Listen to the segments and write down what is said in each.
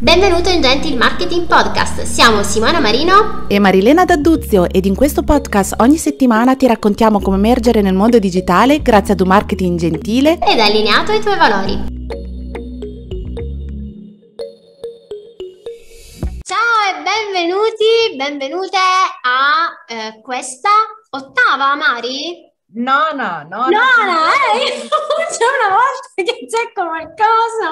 Benvenuto in Gentil Marketing Podcast, siamo Simona Marino e Marilena D'Adduzio ed in questo podcast ogni settimana ti raccontiamo come emergere nel mondo digitale grazie ad un marketing gentile ed allineato ai tuoi valori. Ciao e benvenute a questa ottava, Mari? Nona, c'è una volta che c'è qualcosa,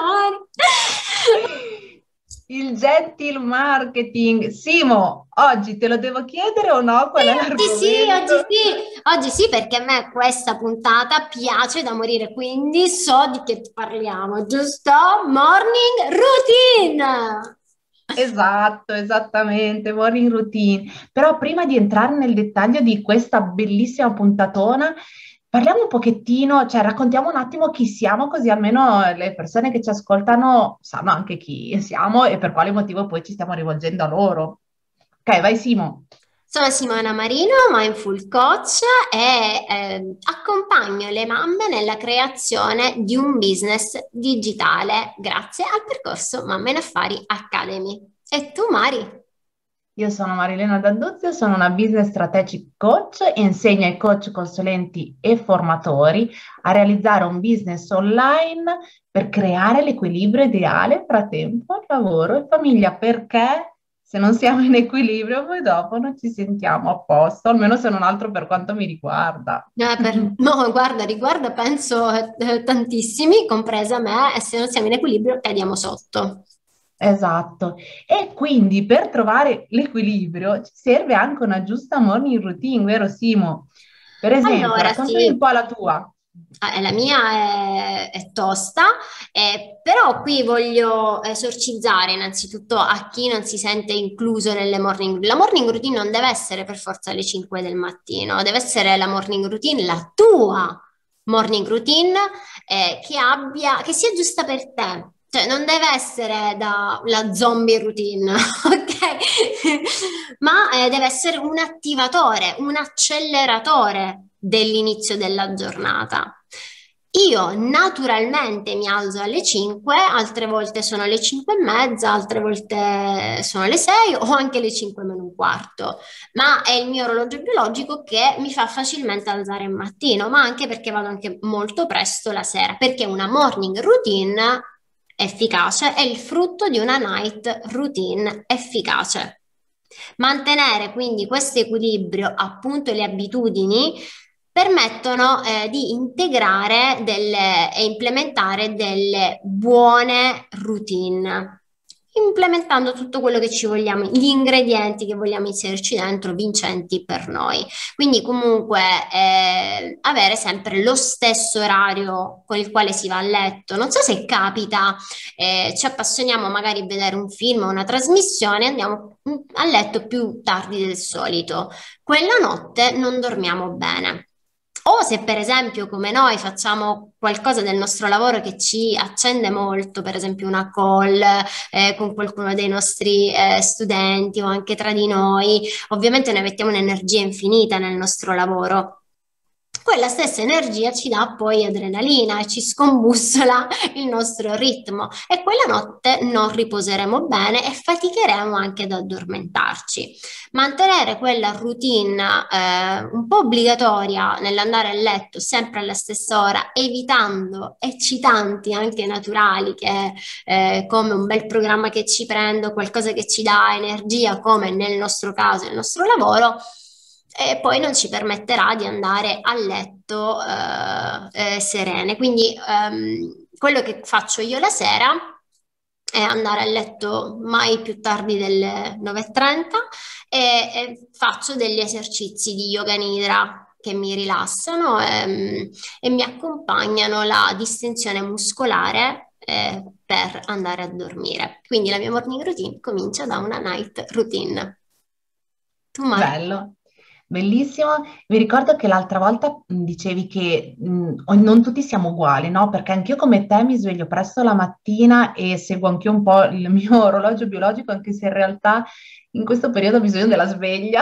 Mari. Il gentil marketing. Simo, oggi te lo devo chiedere o no? Qual è l'argomento? Oggi sì, perché a me questa puntata piace da morire, quindi so di che parliamo, giusto? Morning routine! Esatto, esattamente, morning routine. Però prima di entrare nel dettaglio di questa bellissima puntatona, parliamo un pochettino, cioè raccontiamo un attimo chi siamo, così almeno le persone che ci ascoltano sanno anche chi siamo e per quale motivo poi ci stiamo rivolgendo a loro. Ok, vai Simo. Sono Simona Marino, Mindful Coach e accompagno le mamme nella creazione di un business digitale grazie al percorso Mamme in Affari Academy. E tu, Mari? Io sono Marilena D'Adduzio, sono una business strategic coach e insegno ai coach, consulenti e formatori a realizzare un business online per creare l'equilibrio ideale fra tempo, lavoro e famiglia, perché se non siamo in equilibrio poi dopo non ci sentiamo a posto, almeno se non altro per quanto mi riguarda. No, guarda, riguarda penso tantissimi, compresa me, e se non siamo in equilibrio cadiamo sotto. Esatto, e quindi per trovare l'equilibrio ci serve anche una giusta morning routine, vero Simo? Per esempio, Allora, raccontami sì. un po' la tua. La mia è tosta, però qui voglio esorcizzare innanzitutto a chi non si sente incluso nelle morning routine. La morning routine non deve essere per forza alle 5 del mattino, deve essere la morning routine, la tua morning routine, che sia giusta per te. Cioè, non deve essere la zombie routine, ok? Ma deve essere un attivatore, un acceleratore dell'inizio della giornata. Io naturalmente mi alzo alle 5, altre volte sono alle 5 e mezza, altre volte sono alle 6 o anche alle 5 meno un quarto, ma è il mio orologio biologico che mi fa facilmente alzare il mattino, ma anche perché vado anche molto presto la sera, perché una morning routine efficace è il frutto di una night routine efficace. Mantenere quindi questo equilibrio, appunto le abitudini, permettono di integrare e implementare delle buone routine, implementando tutto quello che ci vogliamo, gli ingredienti che vogliamo inserirci dentro, vincenti per noi. Quindi comunque avere sempre lo stesso orario con il quale si va a letto. Non so se capita, ci appassioniamo magari a vedere un film o una trasmissione, andiamo a letto più tardi del solito. Quella notte non dormiamo bene. O se per esempio come noi facciamo qualcosa del nostro lavoro che ci accende molto, per esempio una call con qualcuno dei nostri studenti o anche tra di noi, ovviamente noi mettiamo un'energia infinita nel nostro lavoro. Quella stessa energia ci dà poi adrenalina e ci scombussola il nostro ritmo e quella notte non riposeremo bene e faticheremo anche ad addormentarci. Mantenere quella routine un po' obbligatoria nell'andare a letto sempre alla stessa ora, evitando eccitanti anche naturali che come un bel programma che ci prendo, qualcosa che ci dà energia, come nel nostro caso il nostro lavoro, e poi non ci permetterà di andare a letto serene. Quindi quello che faccio io la sera è andare a letto mai più tardi delle 9:30 e faccio degli esercizi di yoga nidra che mi rilassano e mi accompagnano la distensione muscolare per andare a dormire. Quindi la mia morning routine comincia da una night routine. Tu, Mari? Bello, bellissimo. Mi ricordo che l'altra volta dicevi che non tutti siamo uguali, no? Perché anch'io come te mi sveglio presto la mattina e seguo anch'io un po' il mio orologio biologico, anche se in realtà in questo periodo ho bisogno della sveglia.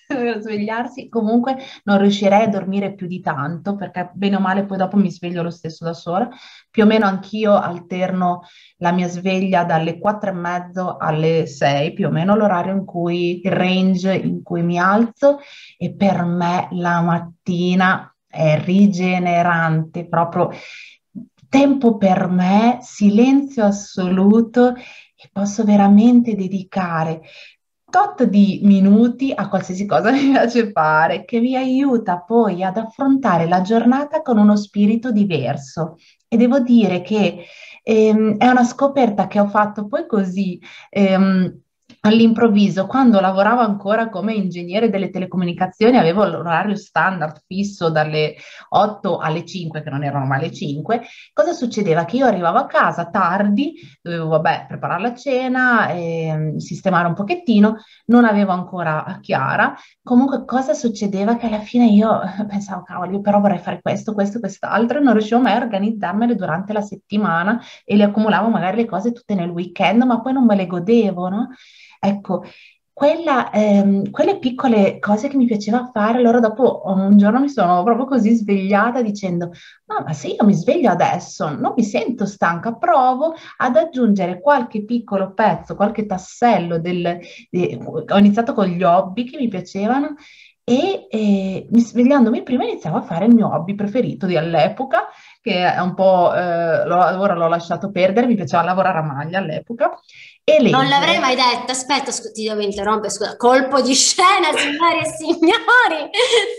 svegliarsi, comunque non riuscirei a dormire più di tanto, perché bene o male poi dopo mi sveglio lo stesso da sola. Più o meno anch'io alterno la mia sveglia dalle 4:30 alle 6, più o meno l'orario in cui, il range in cui mi alzo, e per me la mattina è rigenerante, proprio tempo per me, silenzio assoluto, e posso veramente dedicare tot di minuti a qualsiasi cosa mi piace fare, che mi aiuta poi ad affrontare la giornata con uno spirito diverso. E devo dire che è una scoperta che ho fatto poi così, all'improvviso, quando lavoravo ancora come ingegnere delle telecomunicazioni, avevo l'orario standard fisso dalle 8 alle 5, che non erano mai le 5. Cosa succedeva? Che io arrivavo a casa tardi, dovevo, vabbè, preparare la cena, sistemare un pochettino, non avevo ancora chiara. Comunque, cosa succedeva? Che alla fine io pensavo, cavolo, io però vorrei fare questo, questo, quest'altro, e non riuscivo mai a organizzarmele durante la settimana, e le accumulavo magari le cose tutte nel weekend, ma poi non me le godevo, no? Ecco, quelle piccole cose che mi piaceva fare, allora dopo un giorno mi sono proprio così svegliata dicendo, "No, ma se io mi sveglio adesso, non mi sento stanca, provo ad aggiungere qualche piccolo pezzo, qualche tassello ho iniziato con gli hobby che mi piacevano, e svegliandomi prima iniziavo a fare il mio hobby preferito all'epoca, che è un po', ora l'ho lasciato perdere, mi piaceva lavorare a maglia all'epoca e Non l'avrei leggere. mai detto. Aspetta, ti devo interrompere, scusa. Colpo di scena, signori e signori.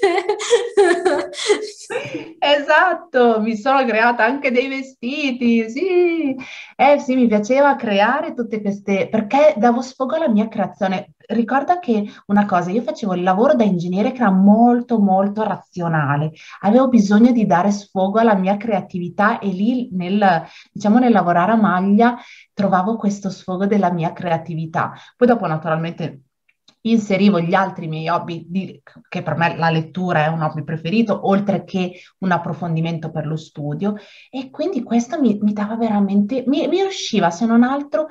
Esatto, mi sono creata anche dei vestiti, sì. Sì, mi piaceva creare tutte queste, perché davo sfogo alla mia creazione. Ricorda che una cosa, io facevo il lavoro da ingegnere che era molto, molto razionale. Avevo bisogno di dare sfogo alla mia creatività, e lì diciamo, nel lavorare a maglia trovavo questo sfogo della mia creatività. Poi dopo, naturalmente, inserivo gli altri miei hobby, che per me la lettura è un hobby preferito, oltre che un approfondimento per lo studio, e quindi questo mi dava veramente, mi riusciva, se non altro,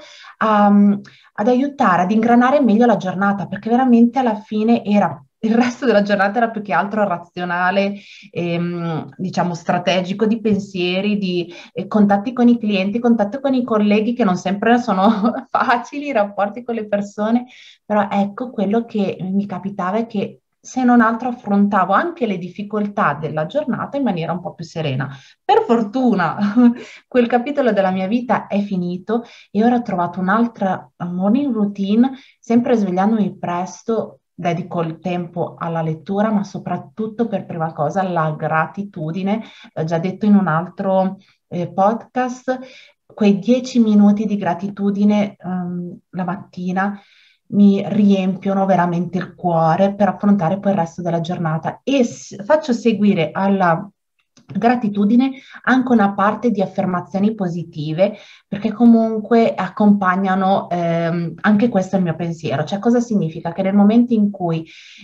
ad aiutare ad ingranare meglio la giornata, perché veramente alla fine il resto della giornata era più che altro razionale, diciamo strategico, di pensieri, di contatti con i clienti, contatti con i colleghi, che non sempre sono facili, i rapporti con le persone. Però ecco, quello che mi capitava è che, se non altro, affrontavo anche le difficoltà della giornata in maniera un po' più serena. Per fortuna, quel capitolo della mia vita è finito, e ora ho trovato un'altra morning routine, sempre svegliandomi presto. Dedico il tempo alla lettura, ma soprattutto, per prima cosa, alla gratitudine. L'ho già detto in un altro podcast, quei 10 minuti di gratitudine la mattina mi riempiono veramente il cuore per affrontare poi il resto della giornata, e faccio seguire alla gratitudine anche una parte di affermazioni positive, perché comunque accompagnano, anche questo è il mio pensiero. Cioè, cosa significa? Che nel momento in cui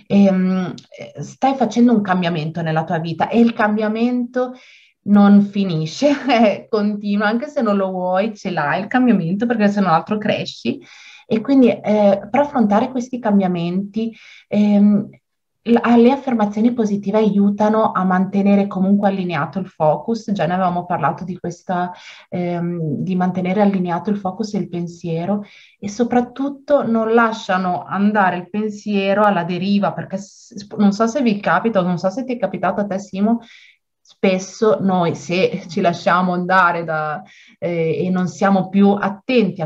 stai facendo un cambiamento nella tua vita, e il cambiamento non finisce, continua, anche se non lo vuoi, ce l'hai il cambiamento, perché se non altro cresci. E quindi, per affrontare questi cambiamenti, le affermazioni positive aiutano a mantenere comunque allineato il focus. Già ne avevamo parlato di questa, di mantenere allineato il focus e il pensiero, e soprattutto non lasciano andare il pensiero alla deriva, perché non so se vi capita, o non so se ti è capitato a te, Simo. Spesso noi, se ci lasciamo andare e non siamo più attenti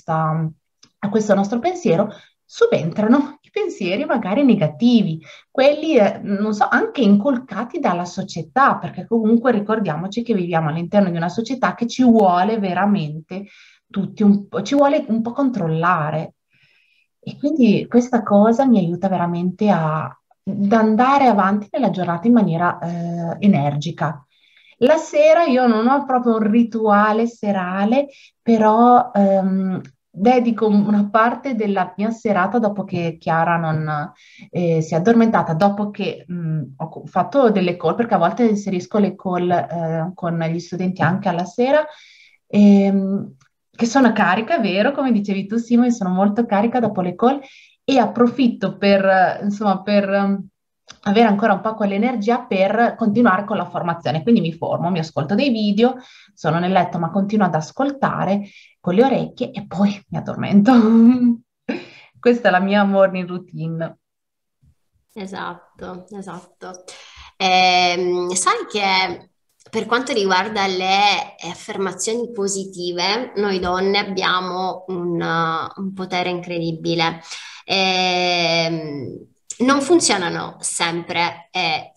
a questo nostro pensiero, subentrano i pensieri magari negativi, quelli, non so, anche inculcati dalla società, perché comunque ricordiamoci che viviamo all'interno di una società che ci vuole veramente tutti ci vuole un po' controllare. E quindi questa cosa mi aiuta veramente ad andare avanti nella giornata in maniera energica. La sera io non ho proprio un rituale serale, però dedico una parte della mia serata, dopo che Chiara non si è addormentata, dopo che ho fatto delle call, perché a volte inserisco le call con gli studenti anche alla sera, ehm, che sono carica, è vero, come dicevi tu, Simo, io sono molto carica dopo le call, e approfitto per, insomma, per avere ancora un po' quell'energia per continuare con la formazione. Quindi mi formo, mi ascolto dei video, sono nel letto ma continuo ad ascoltare con le orecchie e poi mi addormento. Questa è la mia morning routine. Esatto, esatto. Sai che per quanto riguarda le affermazioni positive, noi donne abbiamo un potere incredibile. Non funzionano sempre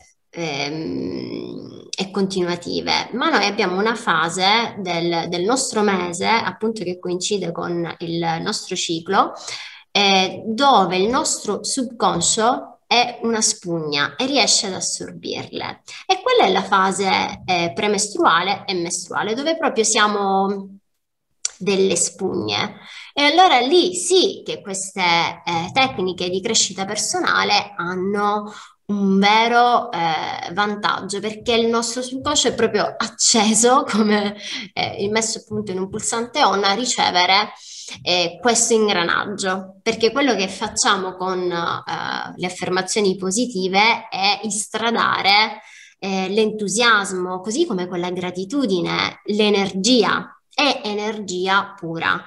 e continuative, ma noi abbiamo una fase del nostro mese, appunto che coincide con il nostro ciclo, dove il nostro subconscio è una spugna e riesce ad assorbirle. E quella è la fase premestruale e mestruale, dove proprio siamo delle spugne. E allora lì sì che queste tecniche di crescita personale hanno un vero vantaggio, perché il nostro subconscio è proprio acceso, come messo appunto in un pulsante on a ricevere questo ingranaggio, perché quello che facciamo con le affermazioni positive è istradare l'entusiasmo, così come con la gratitudine, l'energia, è energia pura.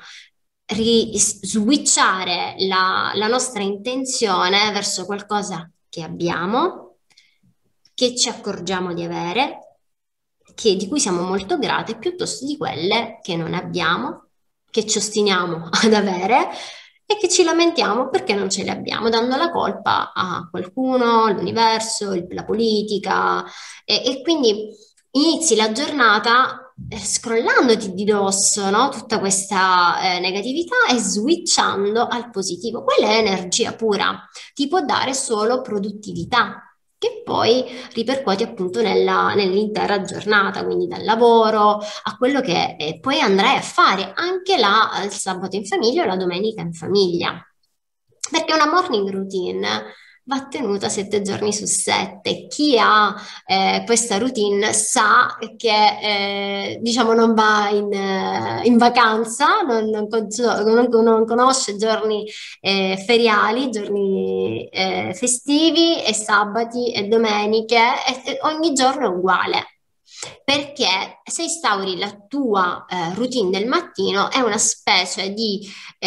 Switchare la nostra intenzione verso qualcosa che abbiamo, che ci accorgiamo di avere, di cui siamo molto grate, piuttosto di quelle che non abbiamo, che ci ostiniamo ad avere e che ci lamentiamo perché non ce le abbiamo, dando la colpa a qualcuno, all'universo, la politica, e quindi inizi la giornata scrollandoti di dosso, no? Tutta questa negatività e switchando al positivo. Quella è energia pura, ti può dare solo produttività, che poi ripercuoti appunto nell'intera giornata, quindi dal lavoro a quello che poi andrai a fare anche il sabato in famiglia o la domenica in famiglia. Perché una morning routine va tenuta 7 giorni su 7. Chi ha questa routine sa che diciamo non va in vacanza, non conosce giorni feriali, giorni festivi e sabati e domeniche, e ogni giorno è uguale. Perché se instauri la tua routine del mattino è una specie di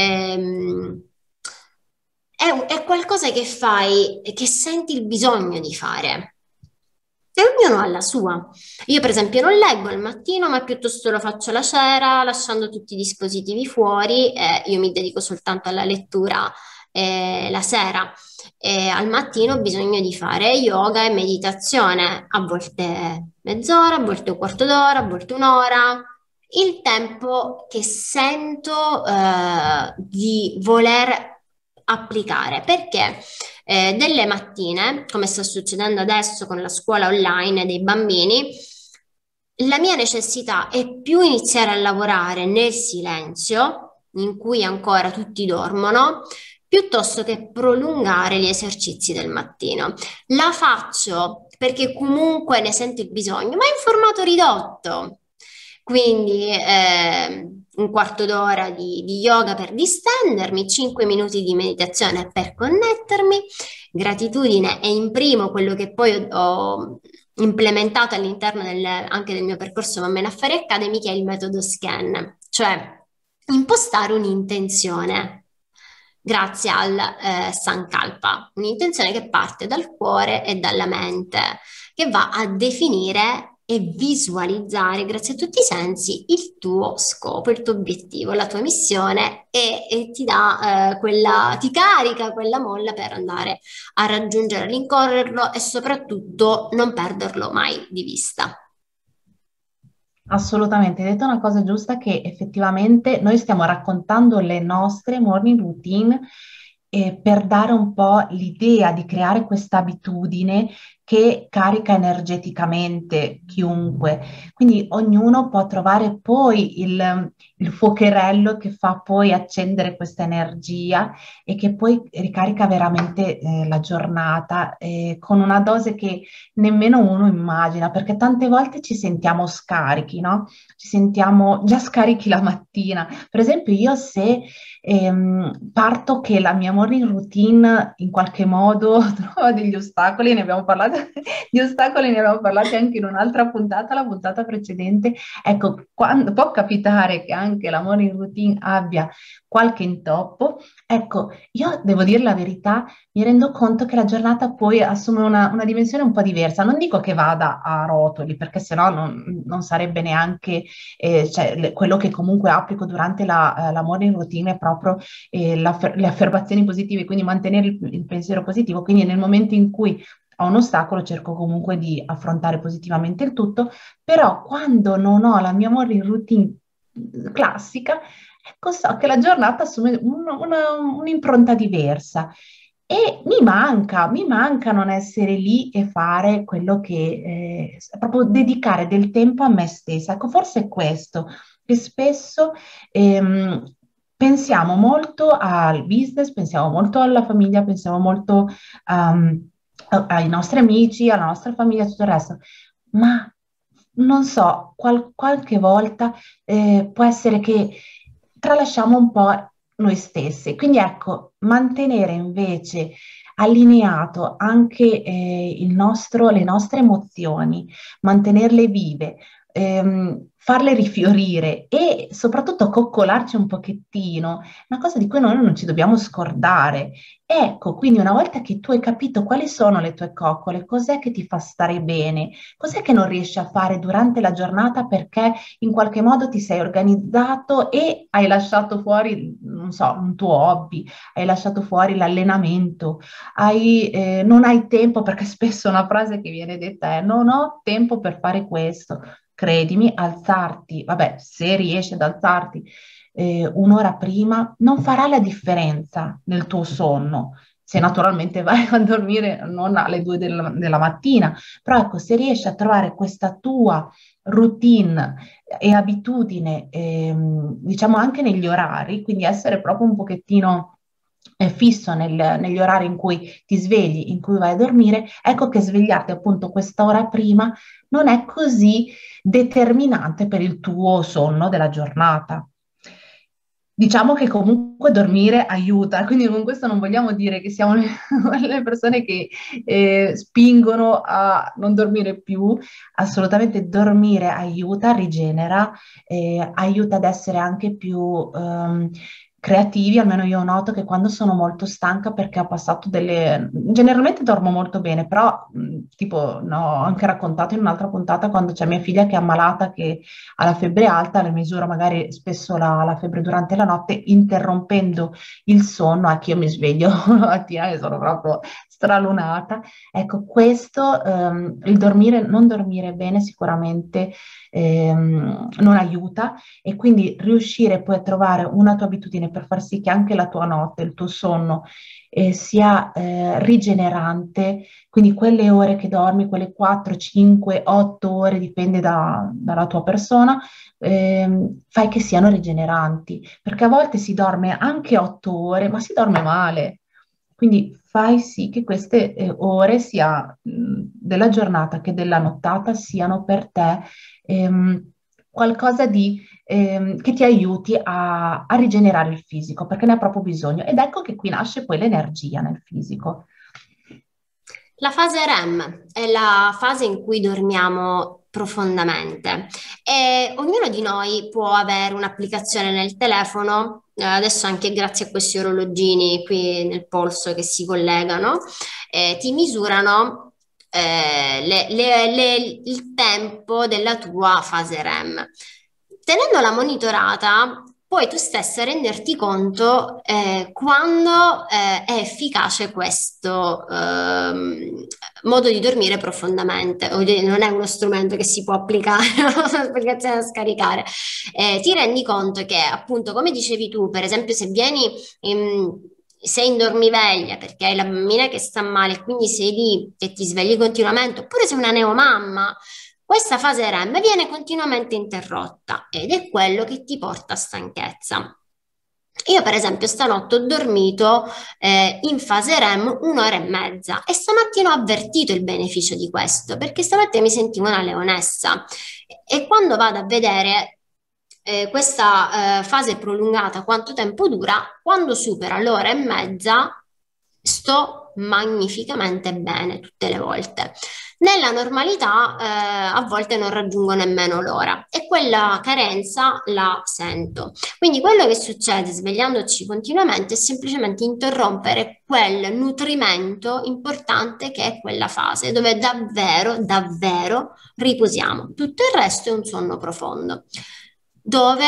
è qualcosa che fai, che senti il bisogno di fare. E ognuno ha la sua. Io, per esempio, non leggo al mattino, ma piuttosto lo faccio la sera, lasciando tutti i dispositivi fuori. Io mi dedico soltanto alla lettura la sera. Al mattino ho bisogno di fare yoga e meditazione, a volte mezz'ora, a volte un quarto d'ora, a volte un'ora. Il tempo che sento di voler applicare, perché delle mattine, come sta succedendo adesso con la scuola online dei bambini, la mia necessità è più iniziare a lavorare nel silenzio, in cui ancora tutti dormono, piuttosto che prolungare gli esercizi del mattino. La faccio perché comunque ne sento il bisogno, ma in formato ridotto. Quindi un quarto d'ora di yoga per distendermi, 5 minuti di meditazione per connettermi, gratitudine e imprimo quello che poi ho implementato all'interno anche del mio percorso Mammene Affari Academy, che è il metodo SCAN, cioè impostare un'intenzione grazie al Sankalpa, un'intenzione che parte dal cuore e dalla mente, che va a definire e visualizzare grazie a tutti i sensi il tuo scopo, il tuo obiettivo, la tua missione e ti dà ti carica quella molla per andare a raggiungere, rincorrerlo e soprattutto non perderlo mai di vista. Assolutamente, hai detto una cosa giusta, che effettivamente noi stiamo raccontando le nostre morning routine per dare un po' l'idea di creare questa abitudine che carica energeticamente chiunque. Quindi ognuno può trovare poi il fuocherello che fa poi accendere questa energia e che poi ricarica veramente la giornata con una dose che nemmeno uno immagina, perché tante volte ci sentiamo scarichi, no? Ci sentiamo già scarichi la mattina. Per esempio, io se parto che la mia morning routine in qualche modo trova degli ostacoli, ne abbiamo parlato, di ostacoli ne abbiamo parlato anche in un'altra puntata, la puntata precedente. Ecco, quando può capitare che anche la morning routine abbia qualche intoppo, ecco, io devo dire la verità, mi rendo conto che la giornata poi assume una dimensione un po' diversa. Non dico che vada a rotoli, perché sennò non sarebbe neanche cioè, quello che comunque applico durante la morning routine è proprio le affermazioni positive, quindi mantenere il pensiero positivo. Quindi nel momento in cui ho un ostacolo cerco comunque di affrontare positivamente il tutto, però quando non ho la mia morning routine classica, ecco, so che la giornata assume un'impronta diversa. E mi manca non essere lì e fare quello che, proprio dedicare del tempo a me stessa. Ecco, forse è questo, che spesso pensiamo molto al business, pensiamo molto alla famiglia, pensiamo molto ai nostri amici, alla nostra famiglia, tutto il resto, ma non so, qualche volta può essere che tralasciamo un po' noi stessi. Quindi ecco, mantenere invece allineato anche le nostre emozioni, mantenerle vive, farle rifiorire e soprattutto coccolarci un pochettino, una cosa di cui noi non ci dobbiamo scordare. Ecco, quindi una volta che tu hai capito quali sono le tue coccole, cos'è che ti fa stare bene, cos'è che non riesci a fare durante la giornata perché in qualche modo ti sei organizzato e hai lasciato fuori, non so, un tuo hobby, hai lasciato fuori l'allenamento, non hai tempo, perché spesso una frase che viene detta è non ho tempo per fare questo. Credimi, alzarti, vabbè, se riesci ad alzarti un'ora prima, non farà la differenza nel tuo sonno. Se naturalmente vai a dormire non alle 2 della mattina, però ecco, se riesci a trovare questa tua routine e abitudine, diciamo anche negli orari, quindi essere proprio un pochettino fisso negli orari in cui ti svegli, in cui vai a dormire, ecco che svegliarti appunto quest'ora prima non è così determinante per il tuo sonno della giornata. Diciamo che comunque dormire aiuta, quindi con questo non vogliamo dire che siamo le persone che spingono a non dormire più, assolutamente dormire aiuta, rigenera, aiuta ad essere anche più creativi, almeno io noto che quando sono molto stanca perché ho passato generalmente dormo molto bene, però tipo, no, ho anche raccontato in un'altra puntata quando c'è mia figlia che è ammalata, che ha la febbre alta, le misura magari spesso la febbre durante la notte, interrompendo il sonno, anche io mi sveglio la mattina e sono proprio stralunata. Ecco, questo, il dormire, non dormire bene sicuramente non aiuta, e quindi riuscire poi a trovare una tua abitudine per far sì che anche la tua notte, il tuo sonno sia rigenerante, quindi quelle ore che dormi, quelle 4, 5, 8 ore, dipende dalla tua persona, fai che siano rigeneranti, perché a volte si dorme anche 8 ore, ma si dorme male. Quindi fai sì che queste ore, sia della giornata che della nottata, siano per te qualcosa che ti aiuti a rigenerare il fisico, perché ne ha proprio bisogno. Ed ecco che qui nasce poi l'energia nel fisico. La fase REM è la fase in cui dormiamo profondamente e ognuno di noi può avere un'applicazione nel telefono, adesso anche grazie a questi orologini qui nel polso che si collegano, ti misurano il tempo della tua fase REM. Tenendola monitorata, puoi tu stessa renderti conto quando è efficace questo modo di dormire profondamente. Non è uno strumento che si può applicare, un'applicazione da scaricare. Ti rendi conto che, appunto, come dicevi tu, per esempio, se vieni sei in dormiveglia perché hai la bambina che sta male, quindi sei lì che ti svegli continuamente, oppure sei una neomamma, questa fase REM viene continuamente interrotta ed è quello che ti porta a stanchezza. Io per esempio stanotte ho dormito in fase REM un'ora e mezza e stamattina ho avvertito il beneficio di questo perché stamattina mi sentivo una leonessa e quando vado a vedere questa fase prolungata, quanto tempo dura, quando supera l'ora e mezza sto magnificamente bene tutte le volte. Nella normalità a volte non raggiungo nemmeno l'ora e quella carenza la sento. Quindi quello che succede svegliandoci continuamente è semplicemente interrompere quel nutrimento importante che è quella fase dove davvero, davvero riposiamo. Tutto il resto è un sonno profondo dove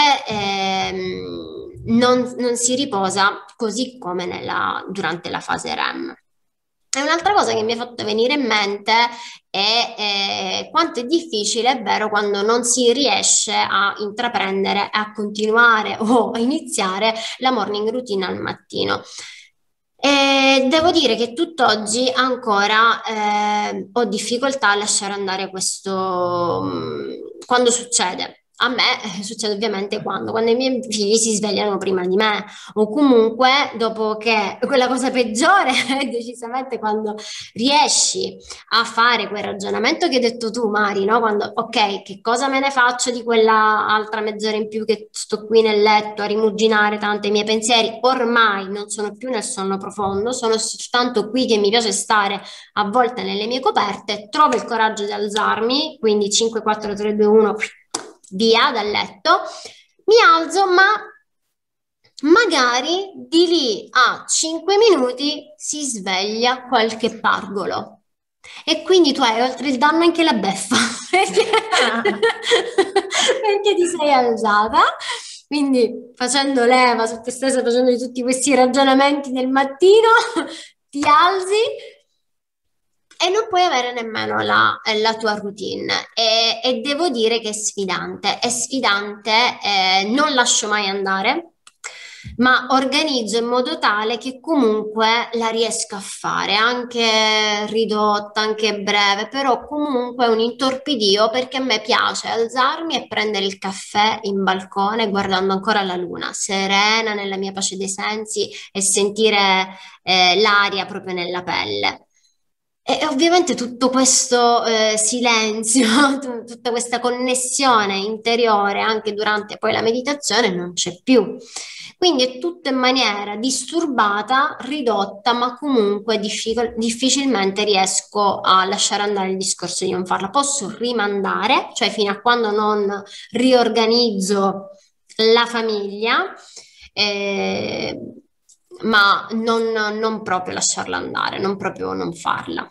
non si riposa così come durante la fase REM. E un'altra cosa che mi ha fatto venire in mente è quanto è difficile, è vero, quando non si riesce a intraprendere, a continuare o a iniziare la morning routine al mattino. E devo dire che tutt'oggi ancora ho difficoltà a lasciare andare questo quando succede. A me succede ovviamente quando i miei figli si svegliano prima di me o comunque dopo che quella cosa peggiore è decisamente quando riesci a fare quel ragionamento che hai detto tu, Mari, no? Quando, ok, che cosa me ne faccio di quella altra mezz'ora in più che sto qui nel letto a rimuginare tanto i miei pensieri? Ormai non sono più nel sonno profondo, sono soltanto qui che mi piace stare a volte nelle mie coperte, trovo il coraggio di alzarmi, quindi 5, 4, 3, 2, 1, via dal letto, mi alzo, ma magari di lì a 5 minuti si sveglia qualche pargolo. E quindi tu hai oltre il danno anche la beffa perché ti sei alzata. Quindi facendo leva su te stessa, facendo tutti questi ragionamenti del mattino, ti alzi e non puoi avere nemmeno la tua routine e devo dire che è sfidante, non lascio mai andare, ma organizzo in modo tale che comunque la riesca a fare, anche ridotta, anche breve, però comunque un intorpidio perché a me piace alzarmi e prendere il caffè in balcone guardando ancora la luna, serena nella mia pace dei sensi e sentire l'aria proprio nella pelle. E ovviamente tutto questo silenzio, tutta questa connessione interiore anche durante poi la meditazione non c'è più. Quindi è tutto in maniera disturbata, ridotta, ma comunque difficilmente riesco a lasciare andare il discorso di non farla. Posso rimandare, cioè fino a quando non riorganizzo la famiglia, eh, ma non proprio lasciarla andare, non proprio non farla.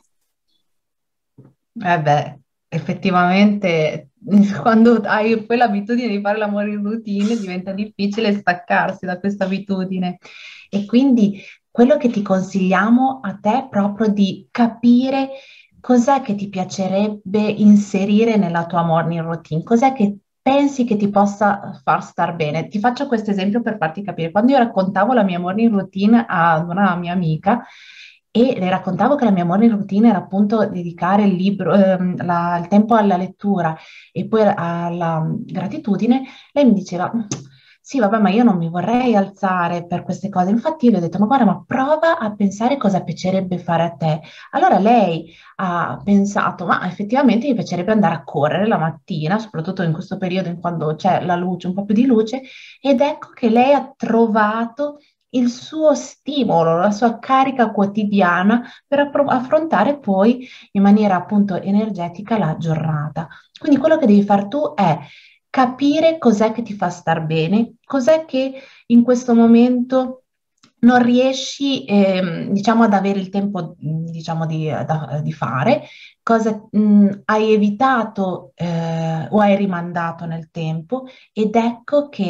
Eh beh, effettivamente quando hai poi l'abitudine di fare la morning routine diventa difficile staccarsi da questa abitudine. E quindi quello che ti consigliamo a te è proprio di capire cos'è che ti piacerebbe inserire nella tua morning routine, cos'è che pensi che ti possa far star bene. Ti faccio questo esempio per farti capire. Quando io raccontavo la mia morning routine ad una mia amica, e le raccontavo che la mia morning routine era appunto dedicare il libro, il tempo alla lettura e poi alla gratitudine. Lei mi diceva, sì, vabbè, ma io non mi vorrei alzare per queste cose. Infatti io le ho detto, ma guarda, ma prova a pensare cosa piacerebbe fare a te. Allora lei ha pensato, ma effettivamente mi piacerebbe andare a correre la mattina, soprattutto in questo periodo in quando c'è la luce, un po' più di luce, ed ecco che lei ha trovato il suo stimolo, la sua carica quotidiana per affrontare poi in maniera appunto energetica la giornata. Quindi quello che devi fare tu è capire cos'è che ti fa star bene, cos'è che in questo momento non riesci, diciamo, ad avere il tempo, diciamo, di fare, cosa hai evitato o hai rimandato nel tempo ed ecco che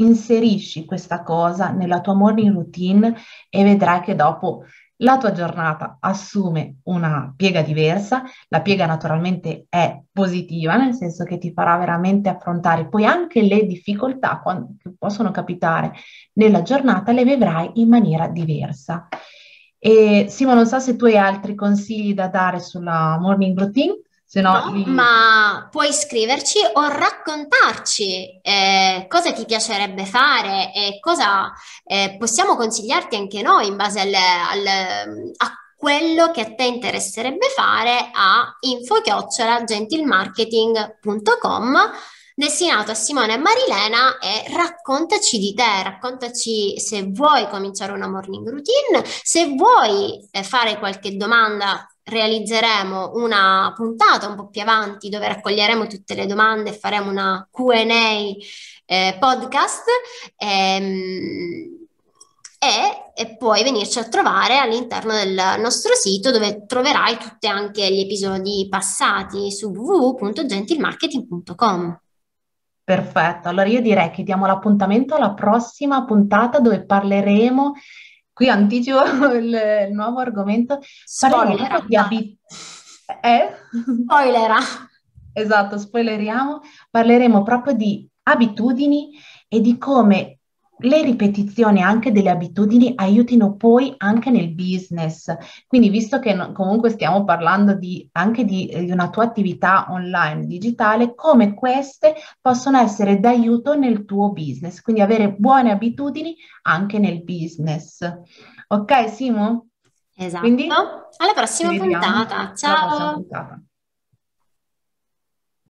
inserisci questa cosa nella tua morning routine e vedrai che dopo la tua giornata assume una piega diversa. La piega naturalmente è positiva, nel senso che ti farà veramente affrontare poi anche le difficoltà che possono capitare nella giornata, le vedrai in maniera diversa. E Simo, non so se tu hai altri consigli da dare sulla morning routine, se no No, li... ma puoi scriverci o raccontarci cosa ti piacerebbe fare e cosa possiamo consigliarti anche noi in base a quello che a te interesserebbe fare a info@gentilmarketing.com, destinato a Simone e Marilena, e raccontaci di te, raccontaci se vuoi cominciare una morning routine, se vuoi fare qualche domanda. Realizzeremo una puntata un po' più avanti dove raccoglieremo tutte le domande e faremo una Q&A podcast, e puoi venirci a trovare all'interno del nostro sito, dove troverai tutti anche gli episodi passati su www.gentilmarketing.com. Perfetto, allora io direi che diamo l'appuntamento alla prossima puntata dove parleremo, qui anticipo il nuovo argomento, parleremo Spoiler. proprio di abitudini. Spoiler. Esatto, spoileriamo, parleremo proprio di abitudini e di come le ripetizioni anche delle abitudini aiutino poi anche nel business. Quindi, visto che comunque stiamo parlando anche di una tua attività online digitale, come queste possono essere d'aiuto nel tuo business, quindi avere buone abitudini anche nel business. Ok, Simo? Esatto. Quindi Alla ci prossima vediamo puntata. alla prossima Ciao. puntata.